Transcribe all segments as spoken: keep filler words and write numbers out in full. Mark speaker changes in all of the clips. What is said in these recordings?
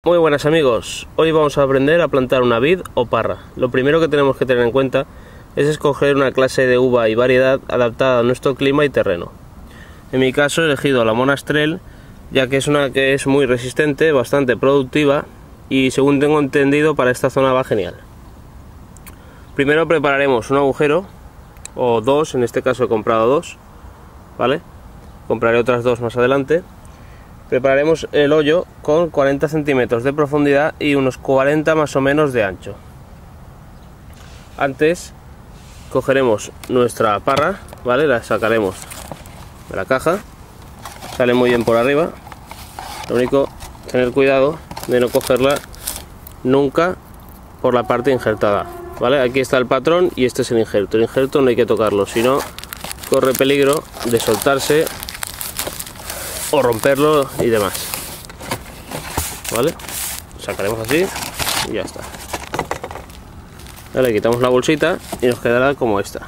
Speaker 1: Muy buenas amigos, hoy vamos a aprender a plantar una vid o parra. Lo primero que tenemos que tener en cuenta es escoger una clase de uva y variedad adaptada a nuestro clima y terreno. En mi caso he elegido la Monastrell, ya que es una que es muy resistente, bastante productiva y según tengo entendido para esta zona va genial. Primero prepararemos un agujero, o dos, en este caso he comprado dos, ¿vale? Compraré otras dos más adelante. Prepararemos el hoyo con cuarenta centímetros de profundidad y unos cuarenta más o menos de ancho. Antes cogeremos nuestra parra, ¿vale? La sacaremos de la caja, sale muy bien por arriba. Lo único, tener cuidado de no cogerla nunca por la parte injertada, ¿vale? Aquí está el patrón y este es el injerto. El injerto no hay que tocarlo, si no corre peligro de soltarse o romperlo y demás, ¿vale? Sacaremos así y ya está. Ahora le quitamos la bolsita y nos quedará como esta,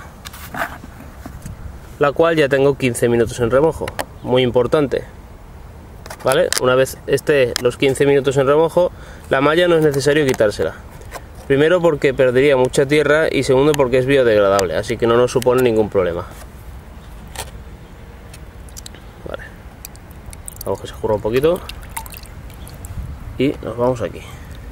Speaker 1: la cual ya tengo quince minutos en remojo, muy importante, ¿vale? Una vez esté los quince minutos en remojo, la malla no es necesario quitársela. Primero porque perdería mucha tierra y segundo porque es biodegradable, así que no nos supone ningún problema. Vale. Vamos que se escurra un poquito y nos vamos aquí.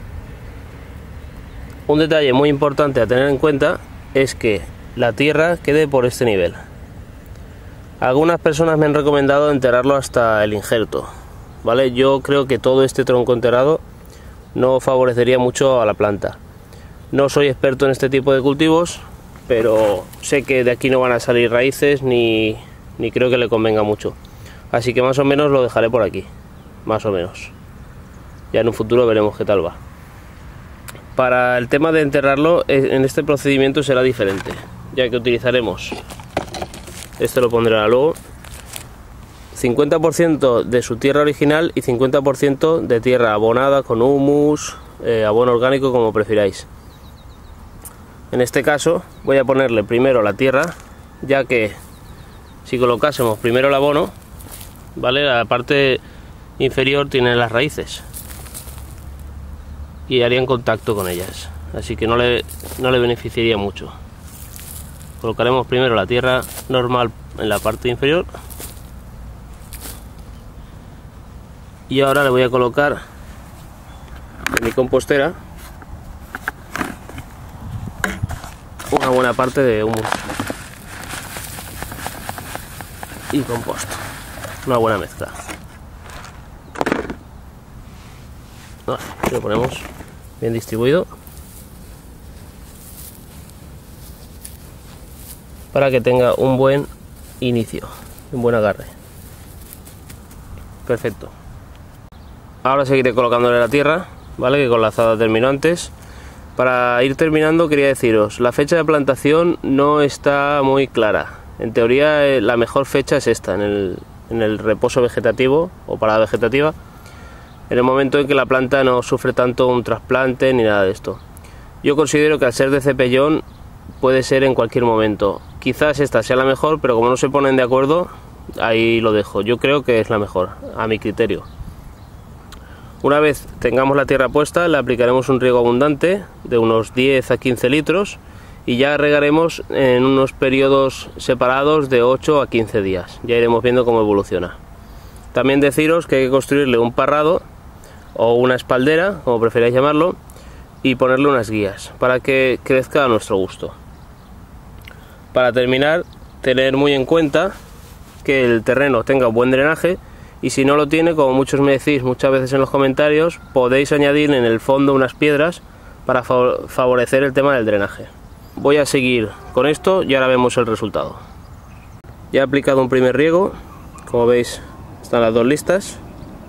Speaker 1: Un detalle muy importante a tener en cuenta es que la tierra quede por este nivel. Algunas personas me han recomendado enterrarlo hasta el injerto, ¿vale? Yo creo que todo este tronco enterrado no favorecería mucho a la planta. No soy experto en este tipo de cultivos, pero sé que de aquí no van a salir raíces ni, ni creo que le convenga mucho. Así que más o menos lo dejaré por aquí, más o menos. Ya en un futuro veremos qué tal va. Para el tema de enterrarlo, en este procedimiento será diferente, ya que utilizaremos, este lo pondré luego, cincuenta por ciento de su tierra original y cincuenta por ciento de tierra abonada con humus, eh, abono orgánico, como prefiráis. En este caso voy a ponerle primero la tierra, ya que si colocásemos primero el abono, ¿vale? La parte inferior tiene las raíces y harían contacto con ellas, así que no le, no le beneficiaría mucho. Colocaremos primero la tierra normal en la parte inferior y ahora le voy a colocar en mi compostera una buena parte de humus y compost, una buena mezcla. Vale, lo ponemos bien distribuido para que tenga un buen inicio, un buen agarre. Perfecto. Ahora seguiré colocándole la tierra, ¿vale? Que con la azada terminó antes. Para ir terminando quería deciros, la fecha de plantación no está muy clara. En teoría eh, la mejor fecha es esta, en el, en el reposo vegetativo o parada vegetativa, en el momento en que la planta no sufre tanto un trasplante ni nada de esto. Yo considero que al ser de cepellón puede ser en cualquier momento. Quizás esta sea la mejor, pero como no se ponen de acuerdo, ahí lo dejo. Yo creo que es la mejor, a mi criterio. Una vez tengamos la tierra puesta, le aplicaremos un riego abundante de unos diez a quince litros y ya regaremos en unos periodos separados de ocho a quince días. Ya iremos viendo cómo evoluciona. También deciros que hay que construirle un parrado o una espaldera, como preferáis llamarlo, y ponerle unas guías para que crezca a nuestro gusto. Para terminar, tener muy en cuenta que el terreno tenga buen drenaje. Y si no lo tiene, como muchos me decís muchas veces en los comentarios, podéis añadir en el fondo unas piedras para favorecer el tema del drenaje. Voy a seguir con esto y ahora vemos el resultado. Ya he aplicado un primer riego, como veis están las dos listas,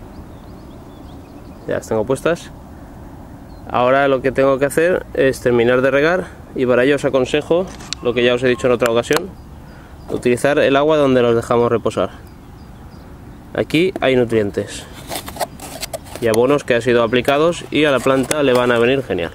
Speaker 1: ya las tengo puestas. Ahora lo que tengo que hacer es terminar de regar y para ello os aconsejo, lo que ya os he dicho en otra ocasión, utilizar el agua donde los dejamos reposar. Aquí hay nutrientes y abonos que han sido aplicados y a la planta le van a venir genial.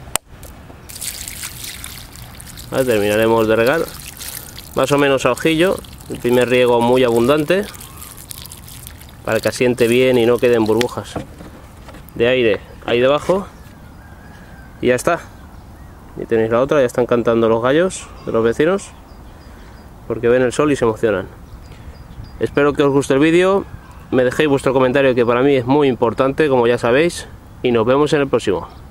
Speaker 1: Vale, terminaremos de regar más o menos a ojillo, el primer riego muy abundante para que asiente bien y no queden burbujas de aire ahí debajo y ya está. Y tenéis la otra, ya están cantando los gallos de los vecinos porque ven el sol y se emocionan. Espero que os guste el vídeo, me dejéis vuestro comentario que para mí es muy importante, como ya sabéis, y nos vemos en el próximo.